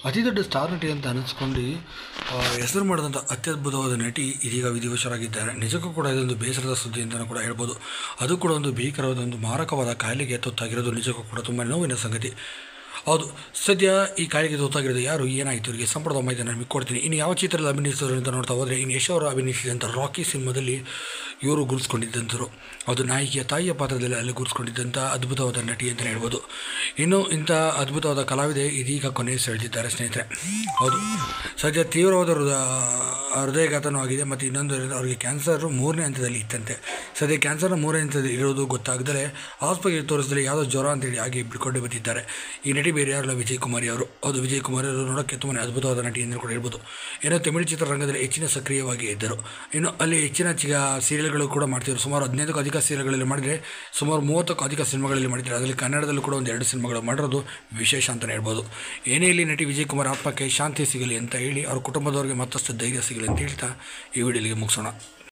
ಅತಿ ದೊಡ್ಡ ಸ್ಟಾರ್ ನಟಿ ಅಂತ ಅನಿಸ್ಕೊಂಡು ಹೆಸರು ಮಾಡಿದಂಥ ಅತ್ಯದ್ಭುತವಾದ ನಟಿ ಇದೀಗ ವಿಧಿವಶರಾಗಿದ್ದಾರೆ. ನಿಜಕ್ಕೂ ಕೂಡ ಇದೊಂದು ಬೇಸರದ ಸುದ್ದಿ ಅಂತಲೂ ಕೂಡ ಹೇಳ್ಬೋದು. ಅದು ಕೂಡ ಒಂದು ಭೀಕರವಾದ ಒಂದು ಮಾರಕವಾದ ಕಾಯಿಲೆಗೆ ತುತ್ತಾಗಿರೋದು ನಿಜಕ್ಕೂ ಕೂಡ ತುಂಬ ನೋವಿನ ಸಂಗತಿ. ಹೌದು, ಸದ್ಯ ಈ ಕಾಯಿಲೆಗೆ ತುತ್ತಾಗಿರೋದು ಯಾರು, ಏನಾಯಿತು, ಇವರಿಗೆ ಸಂಪೂರ್ಣ ಮಾಹಿತಿ ನಾನು ನಿಮಗೆ ಕೊಡ್ತೀನಿ. ಇನ್ನು ಯಾವ ಚಿತ್ರದಲ್ಲಿ ಅಭಿನಯಿಸಿದ್ರು ಅಂತ ನೋಡ್ತಾ ಹೋದರೆ, ಇನ್ನು ಯಶ್ ಅವರು ಅಭಿನಯಿಸಿದಂಥ ರಾಕಿ ಸಿನಿಮಾದಲ್ಲಿ ಇವರು ಗುರುತಿಸ್ಕೊಂಡಿದ್ದಂಥರು. ಅದು ನಾಯಕಿಯ ತಾಯಿಯ ಪಾತ್ರದಲ್ಲಿ ಅಲ್ಲಿ ಗುರುತಿಸ್ಕೊಂಡಿದ್ದಂಥ ಅದ್ಭುತವಾದ ನಟಿ ಅಂತಲೇ ಹೇಳ್ಬೋದು. ಇನ್ನು ಇಂಥ ಅದ್ಭುತವಾದ ಕಲಾವಿದೆ ಇದೀಗ ಕೊನೆಗೆ ಸೆಳೆದಿದ್ದಾರೆ ಸ್ನೇಹಿತರೆ. ಹೌದು, ಸದ್ಯ ತೀವ್ರವಾದ ಹೃದಯಘಾತನೂ ಆಗಿದೆ ಮತ್ತು ಇನ್ನೊಂದು ಅವರಿಗೆ ಕ್ಯಾನ್ಸರು 3ನೇ ಹಂತದಲ್ಲಿ ಇತ್ತಂತೆ. ಸದ್ಯ ಕ್ಯಾನ್ಸರ್ನ 3ನೇ ಹಂತದಲ್ಲಿ ಇರೋದು ಗೊತ್ತಾಗದಲೇ ಆಸ್ಪತ್ರೆಗೆ ತೋರಿಸಿದಲ್ಲಿ ಯಾವುದೋ ಜ್ವರ ಅಂತೇಳಿ ಹಾಗೆ ಬಿಡ್ಕೊಂಡು ಬಂದಿದ್ದಾರೆ. ಈ ನಟಿ ಬೇರೆ ಯಾರಲ್ಲ, ವಿಜಯ್ ಕುಮಾರಿ ಅವರು. ಹೌದು, ವಿಜಯ್ ಕುಮಾರಿ ಅವರು ನೋಡೋಕ್ಕೆ ತುಂಬಾ ಅದ್ಭುತವಾದ ನಟಿ ಎಂದು ಕೂಡ ಹೇಳ್ಬೋದು. ಏನೋ ತಮಿಳು ಚಿತ್ರರಂಗದಲ್ಲಿ ಹೆಚ್ಚಿನ ಸಕ್ರಿಯವಾಗಿ ಇದ್ದರು. ಇನ್ನು ಅಲ್ಲಿ ಹೆಚ್ಚಿನ ಸೀರಿಯಲ್ಗಳು ಕೂಡ ಮಾಡ್ತಿದ್ರು. ಸುಮಾರು 15ಕ್ಕೂ ಅಧಿಕ ಸೀರಿಯಲ್ಗಳಲ್ಲಿ ಮಾಡಿದರೆ ಸುಮಾರು 30ಕ್ಕೂ ಅಧಿಕ ಸಿನಿಮಾಗಳಲ್ಲಿ ಮಾಡಿದ್ದಾರೆ. ಅದರಲ್ಲಿ ಕನ್ನಡದಲ್ಲೂ ಕೂಡ ಒಂದು 2 ಸಿನಿಮಾಗಳು ಮಾಡಿರೋದು ವಿಶೇಷ ಅಂತಲೇ ಹೇಳ್ಬೋದು. ಏನೇ ಇಲ್ಲಿ ನಟಿ ವಿಜಯ್ ಕುಮಾರ್ ಆತ್ಮಕ್ಕೆ ಶಾಂತಿ ಸಿಗಲಿ ಅಂತ ಹೇಳಿ ಅವ್ರ ಕುಟುಂಬದವರಿಗೆ ಮತ್ತಷ್ಟು ಧೈರ್ಯ ಸಿಗಲಿ ಅಂತ ಹೇಳ್ತಾ ಈ ವಿಡಿಯೋಲಿಗೆ ಮುಗಿಸೋಣ.